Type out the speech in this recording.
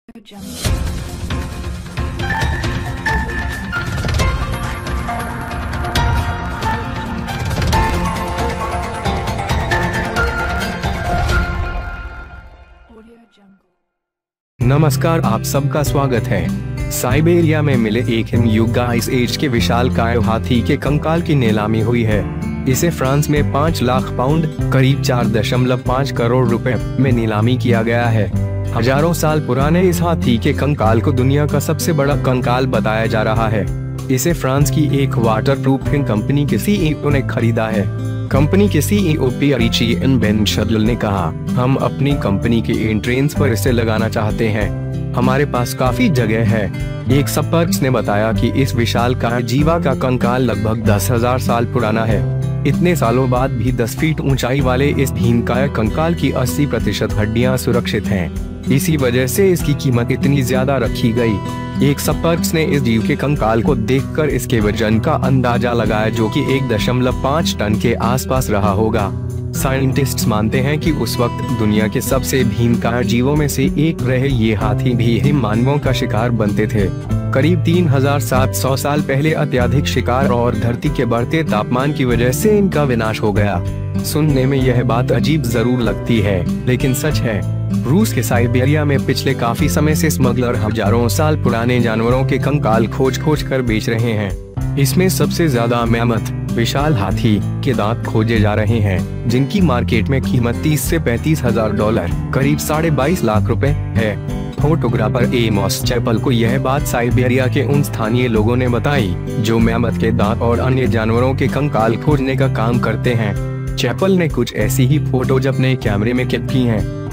नमस्कार, आप सबका स्वागत है। साइबेरिया में मिले एक हिमयुग आइस एज के विशालकाय हाथी के कंकाल की नीलामी हुई है। इसे फ्रांस में 5 लाख पाउंड करीब 4.5 करोड़ रुपए में नीलामी किया गया है। हजारों साल पुराने इस हाथी के कंकाल को दुनिया का सबसे बड़ा कंकाल बताया जा रहा है। इसे फ्रांस की एक वाटरप्रूफिंग कंपनी के सीईओ ने खरीदा है। कंपनी के सीईओ पियर-एटिएन बिंशेडल ने कहा, हम अपनी कंपनी के एंट्रेंस पर इसे लगाना चाहते हैं। हमारे पास काफी जगह है। एक संपर्क ने बताया कि इस विशालकाय जीवा का कंकाल लगभग 10,000 साल पुराना है। इतने सालों बाद भी 10 फीट ऊंचाई वाले इस भीमकाय कंकाल की 80% हड्डियां सुरक्षित हैं। इसी वजह से इसकी कीमत इतनी ज्यादा रखी गई। एक संपर्क ने इस जीव के कंकाल को देखकर इसके वजन का अंदाजा लगाया, जो कि 1.5 टन के आसपास रहा होगा। साइंटिस्ट्स मानते हैं कि उस वक्त दुनिया के सबसे भीमकाय जीवों में से एक रहे ये हाथी भी हिम मानवों का शिकार बनते थे। करीब 3700 साल पहले अत्यधिक शिकार और धरती के बढ़ते तापमान की वजह से इनका विनाश हो गया। सुनने में यह बात अजीब जरूर लगती है, लेकिन सच है। रूस के साइबेरिया में पिछले काफी समय से स्मगलर हजारों साल पुराने जानवरों के कंकाल खोज कर बेच रहे हैं। इसमें सबसे ज्यादा मैमथ विशाल हाथी के दांत खोजे जा रहे हैं, जिनकी मार्केट में कीमत 30 से 35 हजार डॉलर करीब 22.5 लाख रुपए है। फोटोग्राफर एमोस चैपल को यह बात साइबेरिया के उन स्थानीय लोगों ने बताई जो मैमथ के दांत और अन्य जानवरों के कंकाल खोजने का काम करते हैं। चैपल ने कुछ ऐसी ही फोटोज अपने कैमरे में कैद की हैं।